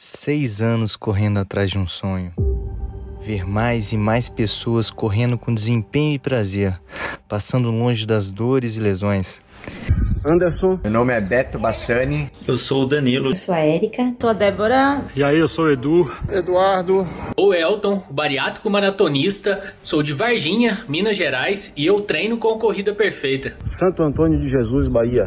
6 anos correndo atrás de um sonho. Ver mais e mais pessoas correndo com desempenho e prazer, passando longe das dores e lesões. Anderson. Meu nome é Beto Bassani. Eu sou o Danilo. Eu sou a Érica. Sou a Débora. E aí, eu sou o Edu. Eduardo. O Elton, bariátrico maratonista. Sou de Varginha, Minas Gerais, e eu treino com Corrida Perfeita. Santo Antônio de Jesus, Bahia.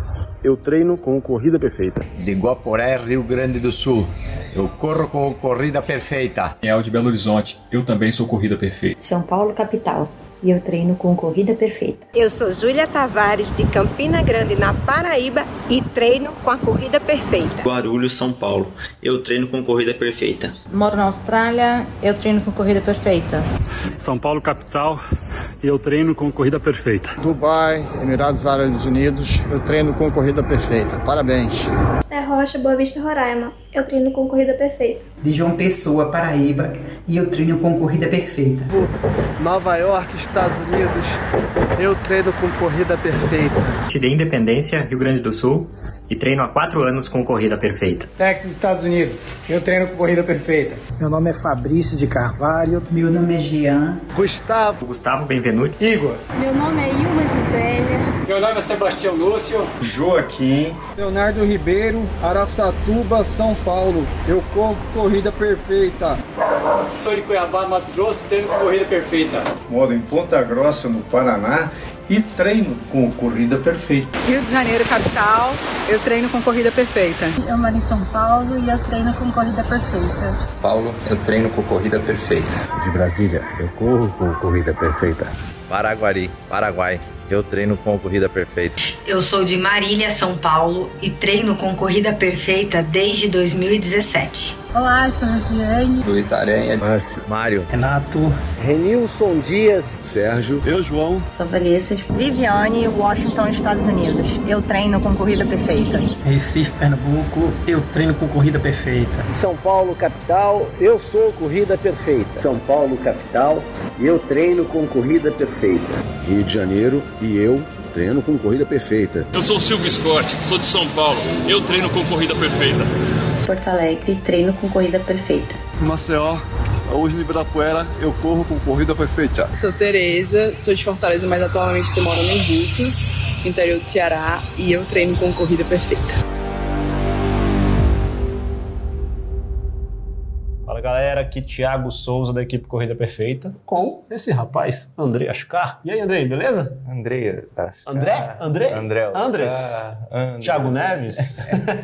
Eu treino com Corrida Perfeita. De Guaporé, Rio Grande do Sul. Eu corro com Corrida Perfeita. É de Belo Horizonte. Eu também sou Corrida Perfeita. São Paulo, capital. E eu treino com Corrida Perfeita. Eu sou Júlia Tavares, de Campina Grande, na Paraíba, e treino com a Corrida Perfeita. Guarulhos, São Paulo. Eu treino com Corrida Perfeita. Moro na Austrália. Eu treino com Corrida Perfeita. São Paulo, capital. E eu treino com Corrida Perfeita. Dubai, Emirados Árabes Unidos. Eu treino com Corrida Perfeita. Parabéns. É Rocha, Boa Vista, Roraima. Eu treino com Corrida Perfeita. De João Pessoa, Paraíba, e eu treino com Corrida Perfeita. Nova York, Estados Unidos, eu treino com Corrida Perfeita. De Independência, Rio Grande do Sul, e treino há 4 anos com Corrida Perfeita. Texas, Estados Unidos, eu treino com Corrida Perfeita. Meu nome é Fabrício de Carvalho. Meu nome é Jean. Gustavo Benvenuti. Igor. Meu nome é Ilma Gisélia. Meu nome é Sebastião Lúcio. Joaquim. Leonardo Ribeiro, Araçatuba, São Paulo. Eu corro Corrida Perfeita. Sou de Cuiabá, Mato Grosso, treino com Corrida Perfeita. Moro em Ponta Grossa, no Paraná, e treino com Corrida Perfeita. Rio de Janeiro, capital, eu treino com Corrida Perfeita. Eu moro em São Paulo e eu treino com Corrida Perfeita. Paulo, eu treino com Corrida Perfeita. De Brasília, eu corro com Corrida Perfeita. Paraguari, Paraguai, eu treino com Corrida Perfeita. Eu sou de Marília, São Paulo, e treino com Corrida Perfeita desde 2017. Olá, eu sou a Rosiane. Luiz Aranha. Márcio. Mário. Renato. Renilson Dias. Sérgio. Eu, João. Sou Vanessa. Viviane, Washington, Estados Unidos. Eu treino com Corrida Perfeita. Recife, Pernambuco. Eu treino com Corrida Perfeita. São Paulo, capital. Eu sou Corrida Perfeita. São Paulo, capital. Eu treino com Corrida Perfeita. Rio de Janeiro e eu treino com Corrida Perfeita. Eu sou o Silvio Scott, sou de São Paulo. Eu treino com Corrida Perfeita. Porto Alegre, treino com Corrida Perfeita. Maceió, hoje em Ibirapuera, eu corro com Corrida Perfeita. Sou Tereza, sou de Fortaleza, mas atualmente estou morando em Búzios, interior do Ceará, e eu treino com Corrida Perfeita. Fala galera, aqui Thiago Souza da equipe Corrida Perfeita com esse rapaz, André Ascar. E aí, André, beleza? André Ascar. Andrés. Thiago Neves.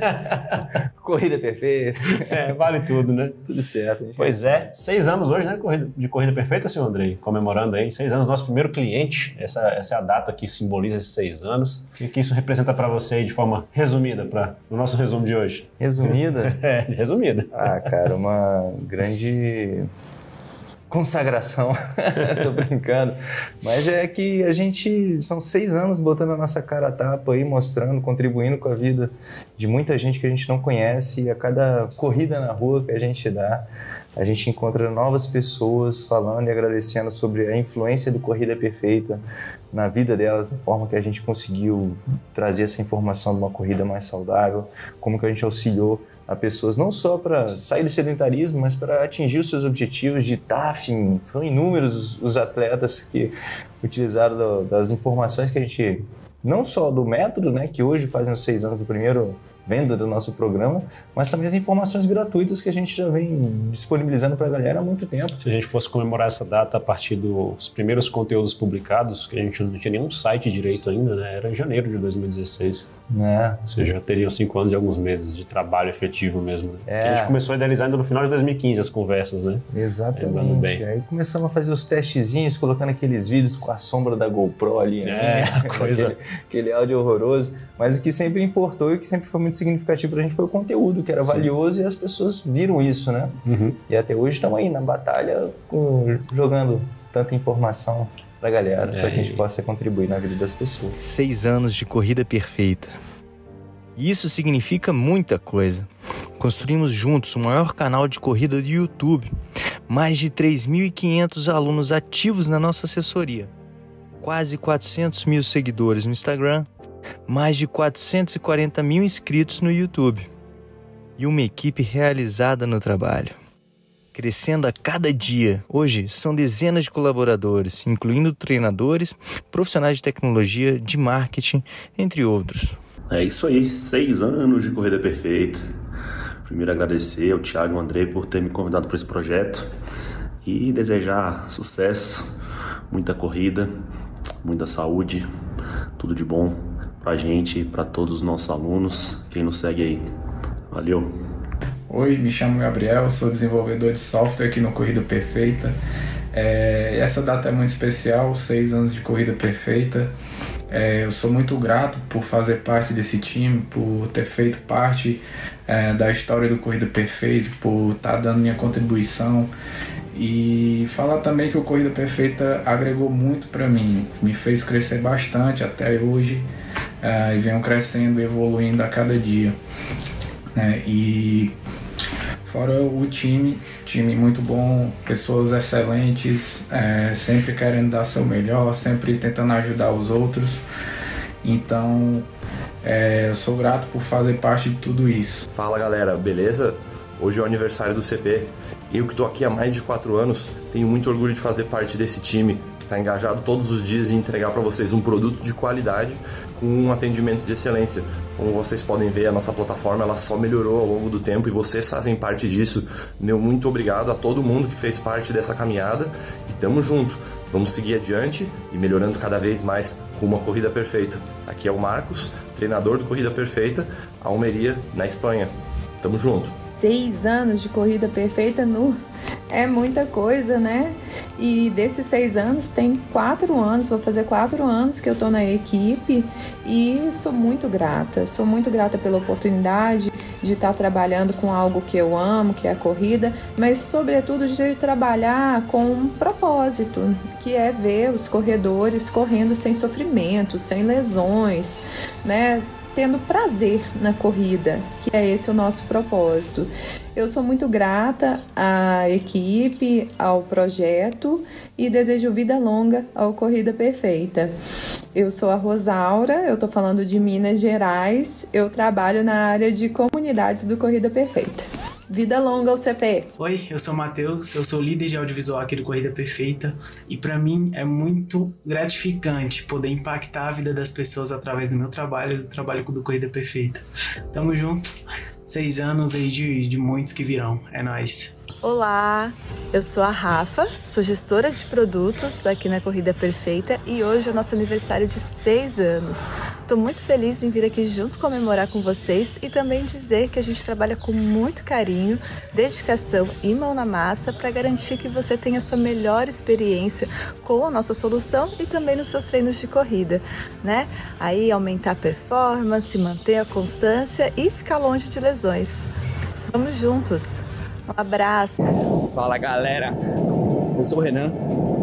Corrida Perfeita. Vale tudo, né? Tudo certo. Pois é, 6 anos hoje, né? De Corrida Perfeita, senhor André, comemorando aí 6 anos, nosso primeiro cliente. Essa é a data que simboliza esses 6 anos. O que isso representa para você aí de forma resumida, no nosso resumo de hoje? Resumida? Resumida. Ah, cara, uma grande consagração. Tô brincando. Mas é que a gente, são 6 anos botando a nossa cara a tapa aí, mostrando, contribuindo com a vida de muita gente que a gente não conhece, e a cada corrida na rua que a gente dá, a gente encontra novas pessoas falando e agradecendo sobre a influência do Corrida Perfeita na vida delas, da forma que a gente conseguiu trazer essa informação de uma corrida mais saudável, como que a gente auxiliou a pessoas não só para sair do sedentarismo, mas para atingir os seus objetivos de TAF. Foram inúmeros os atletas que utilizaram das informações que a gente, não só do método, né, que hoje fazem os 6 anos do primeiro venda do nosso programa, mas também as informações gratuitas que a gente já vem disponibilizando para a galera há muito tempo. Se a gente fosse comemorar essa data a partir dos primeiros conteúdos publicados, que a gente não tinha nenhum site direito ainda, né? Era em janeiro de 2016. Ou seja, já teriam 5 anos e alguns meses de trabalho efetivo mesmo. Né? A gente começou a idealizar ainda no final de 2015 as conversas, né? Exatamente. Bem. Aí começamos a fazer os testezinhos, colocando aqueles vídeos com a sombra da GoPro ali. Aquele áudio horroroso. Mas o que sempre importou e que sempre foi muito significativo pra gente foi o conteúdo, que era valioso, e as pessoas viram isso, né? E até hoje estamos aí na batalha, jogando tanta informação pra galera, para que a gente possa contribuir na vida das pessoas. 6 anos de Corrida Perfeita. E isso significa muita coisa. Construímos juntos o maior canal de corrida do YouTube. Mais de 3.500 alunos ativos na nossa assessoria. Quase 400 mil seguidores no Instagram. Mais de 440 mil inscritos no YouTube. e uma equipe realizada no trabalho, crescendo a cada dia. Hoje são dezenas de colaboradores, incluindo treinadores, profissionais de tecnologia, de marketing, entre outros. É isso aí, 6 anos de Corrida Perfeita. Primeiro agradecer ao Thiago e ao Andrei por ter me convidado para esse projeto e desejar sucesso, muita corrida, muita saúde, tudo de bom pra gente e pra todos os nossos alunos, quem nos segue aí. Valeu! Oi, me chamo Gabriel, sou desenvolvedor de software aqui no Corrida Perfeita. Essa data é muito especial, 6 anos de Corrida Perfeita. Eu sou muito grato por fazer parte desse time, por ter feito parte da história do Corrida Perfeita, por estar dando minha contribuição. E falar também que o Corrida Perfeita agregou muito para mim, me fez crescer bastante até hoje e venho crescendo e evoluindo a cada dia. E fora o time muito bom, pessoas excelentes, sempre querendo dar seu melhor, sempre tentando ajudar os outros. Então eu sou grato por fazer parte de tudo isso. Fala galera, beleza? Hoje é o aniversário do CP. Eu que estou aqui há mais de 4 anos, tenho muito orgulho de fazer parte desse time que está engajado todos os dias em entregar para vocês um produto de qualidade com um atendimento de excelência. Como vocês podem ver, a nossa plataforma ela só melhorou ao longo do tempo e vocês fazem parte disso. Meu muito obrigado a todo mundo que fez parte dessa caminhada e tamo junto. Vamos seguir adiante e melhorando cada vez mais com uma Corrida Perfeita. Aqui é o Marcos, treinador do Corrida Perfeita, Almeria, na Espanha. Tamo junto. 6 anos de Corrida Perfeita é muita coisa, né? E desses 6 anos, tem 4 anos, vou fazer 4 anos que eu tô na equipe e sou muito grata pela oportunidade de estar trabalhando com algo que eu amo, que é a corrida, mas sobretudo de trabalhar com um propósito, que é ver os corredores correndo sem sofrimento, sem lesões, né? Tendo prazer na corrida, que é esse o nosso propósito. Eu sou muito grata à equipe, ao projeto e desejo vida longa ao Corrida Perfeita. Eu sou a Rosaura, eu tô falando de Minas Gerais, eu trabalho na área de comunidades do Corrida Perfeita. Vida longa ao CP! Oi, eu sou o Matheus, eu sou líder de audiovisual aqui do Corrida Perfeita e para mim é muito gratificante poder impactar a vida das pessoas através do meu trabalho e do trabalho do Corrida Perfeita. Tamo junto, 6 anos aí de muitos que virão, é nóis! Olá, eu sou a Rafa, sou gestora de produtos aqui na Corrida Perfeita e hoje é o nosso aniversário de 6 anos. Estou muito feliz em vir aqui junto comemorar com vocês e também dizer que a gente trabalha com muito carinho, dedicação e mão na massa para garantir que você tenha a sua melhor experiência com a nossa solução e também nos seus treinos de corrida, né? Aí aumentar a performance, manter a constância e ficar longe de lesões. Vamos juntos! Um abraço! Fala galera, eu sou o Renan,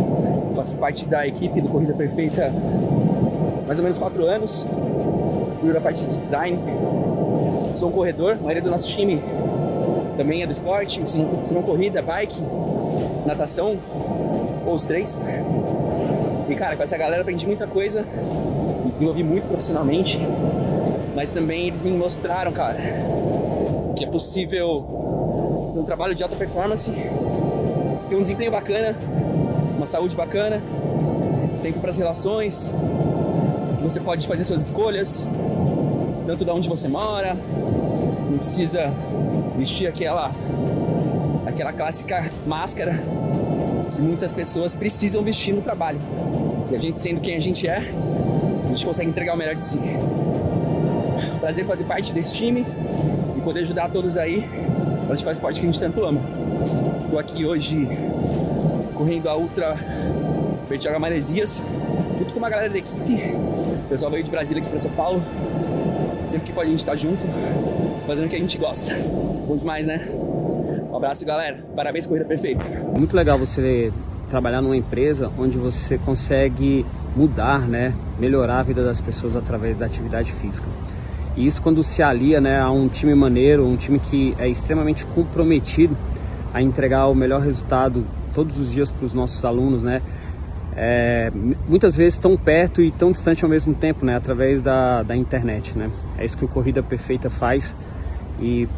faço parte da equipe do Corrida Perfeita mais ou menos 4 anos, cuido da parte de design, sou um corredor, a maioria do nosso time também é do esporte, se não corrida, bike, natação, ou os 3. E cara, com essa galera aprendi muita coisa, me desenvolvi muito profissionalmente, mas também eles me mostraram, cara, que é possível um trabalho de alta performance, ter um desempenho bacana, uma saúde bacana, tempo para as relações, você pode fazer suas escolhas, tanto de onde você mora, não precisa vestir aquela clássica máscara que muitas pessoas precisam vestir no trabalho. E a gente sendo quem a gente consegue entregar o melhor de si. Prazer fazer parte desse time e poder ajudar todos aí. A gente faz parte que a gente tanto ama. Estou aqui hoje correndo a Ultra Bertioga Maresias, junto com uma galera da equipe. O pessoal veio de Brasília aqui para São Paulo. Sempre que pode a gente estar junto, fazendo o que a gente gosta. Bom demais, né? Um abraço, galera. Parabéns, Corrida Perfeita. É muito legal você trabalhar numa empresa onde você consegue mudar, né? Melhorar a vida das pessoas através da atividade física. E isso quando se alia, né, a um time maneiro, um time que é extremamente comprometido a entregar o melhor resultado todos os dias para os nossos alunos, né? Muitas vezes tão perto e tão distante ao mesmo tempo, né? Através da internet, né? É isso que o Corrida Perfeita faz e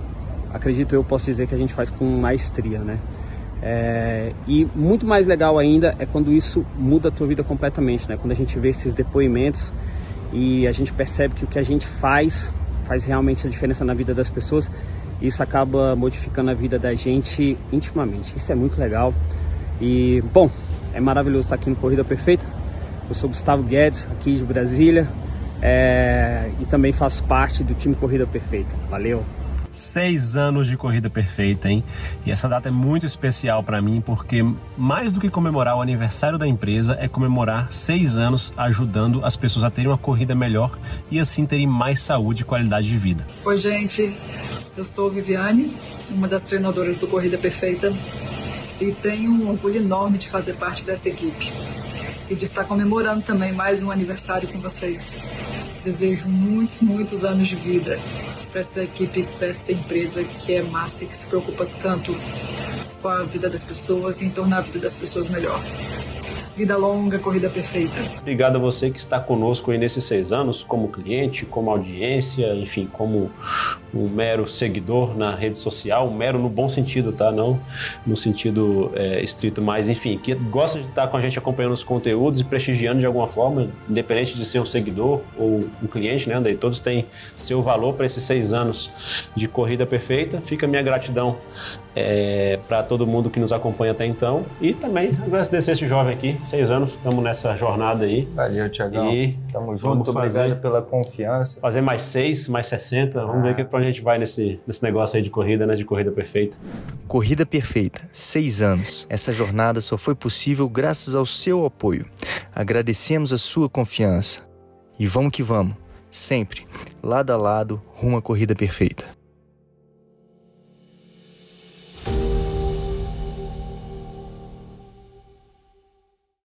acredito eu, posso dizer que a gente faz com maestria, né? E muito mais legal ainda é quando isso muda a tua vida completamente, né? Quando a gente vê esses depoimentos e a gente percebe que o que a gente faz realmente a diferença na vida das pessoas, e isso acaba modificando a vida da gente intimamente. Isso é muito legal e, bom, é maravilhoso estar aqui no Corrida Perfeita. Eu sou Gustavo Guedes, aqui de Brasília, e também faço parte do time Corrida Perfeita. Valeu! 6 anos de Corrida Perfeita, hein? E essa data é muito especial para mim porque mais do que comemorar o aniversário da empresa é comemorar 6 anos ajudando as pessoas a terem uma corrida melhor e assim terem mais saúde e qualidade de vida. Oi, gente. Eu sou Viviane, uma das treinadoras do Corrida Perfeita, e tenho um orgulho enorme de fazer parte dessa equipe e de estar comemorando também mais um aniversário com vocês. Desejo muitos anos de vida para essa equipe, para essa empresa que é massa e que se preocupa tanto com a vida das pessoas e em tornar a vida das pessoas melhor. Vida longa, Corrida Perfeita. Obrigado a você que está conosco aí nesses 6 anos, como cliente, como audiência, enfim, como um mero seguidor na rede social, um mero no bom sentido, tá? Não no sentido estrito, mas enfim, que gosta de estar com a gente acompanhando os conteúdos e prestigiando de alguma forma, independente de ser um seguidor ou um cliente, né, Andrei? Todos têm seu valor para esses 6 anos de Corrida Perfeita. Fica a minha gratidão para todo mundo que nos acompanha até então e também agradecer esse jovem aqui. 6 anos, estamos nessa jornada aí. Valeu, Thiagão. Tamo junto, obrigado pela confiança. Fazer mais 6, mais 60, vamos ver pra onde a gente vai nesse negócio aí de corrida, né? De Corrida Perfeita. Corrida Perfeita, 6 anos. Essa jornada só foi possível graças ao seu apoio. Agradecemos a sua confiança. E vamos que vamos, sempre, lado a lado, rumo à Corrida Perfeita.